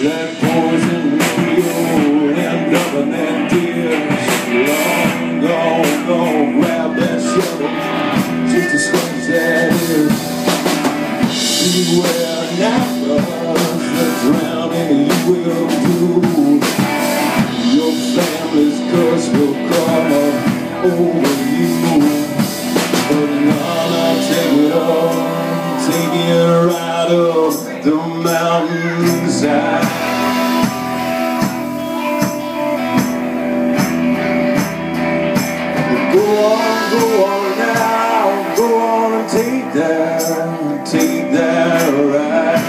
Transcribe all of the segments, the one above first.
that poison you'll end up in that ditch. Long gone, gone, grab that shovel, just as strange that is. Beware nightmares that drowning you will do. Your family's curse will come over you. But now I take it all, take it right up the mountainside. Go on now, go on and take that ride.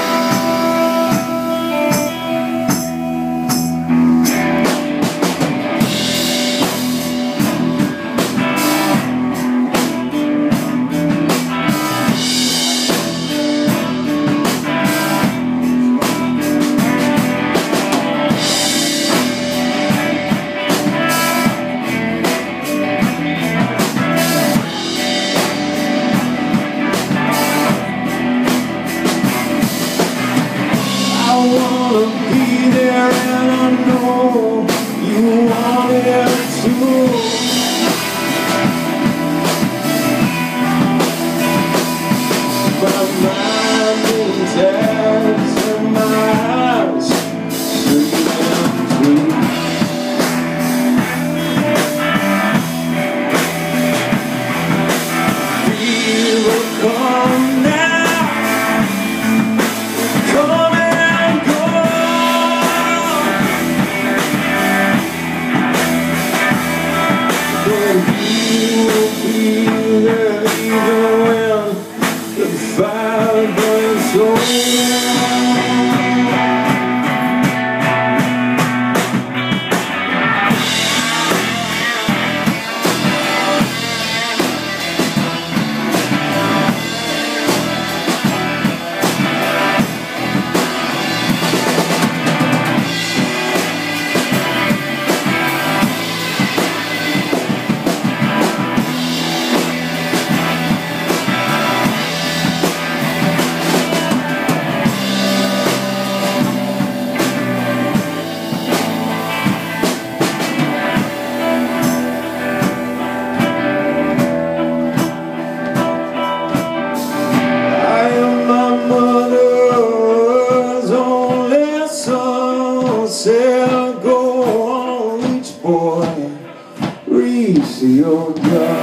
I wanna be there and I know you want it too. My mind intact and my eyes streaming through. Fever come now, come and go. But you will be there even when the fire burns so. Said go on, reach boy, reach your God.